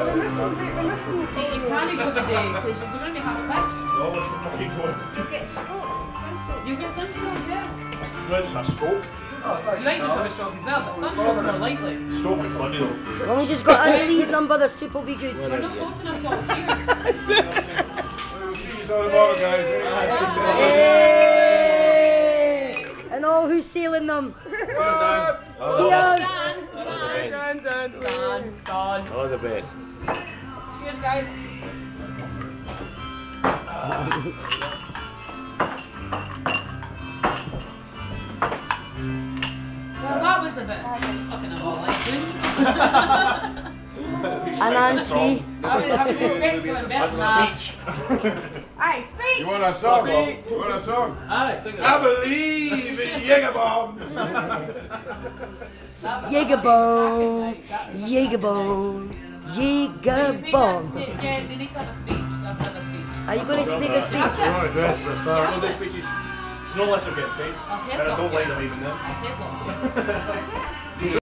Hey, you can't go the day because you're going to be half a pitch. No, what's the fucking going? You get stroke. You get sunshine as well. Where's my stroke? You ain't just got a stroke as well, but sunstroke's more likely. Stroke is funny though. As long as you've got Andy's number, the soup will be good. We're not close enough to all cheers. We'll see you tomorrow, guys. Hey! And all who's stealing them. Cheers! Done. All the best. Cheers, guys. Well, that was a bit fucking of all like And Nancy. I was expecting it better. Aye, speak! You want a song, Bob? You want a song? Aye, sing it. I believe in Jaeger bombs. Jaeger bomb. Jaeger bomb. Jaeger bomb. Yeah, they need to have a speech. They'll have a speech. Are you going to speak a speech? You want to dress for a start? No, this speech is no less of getting paid. I'll And I don't like them even then. I'll take one.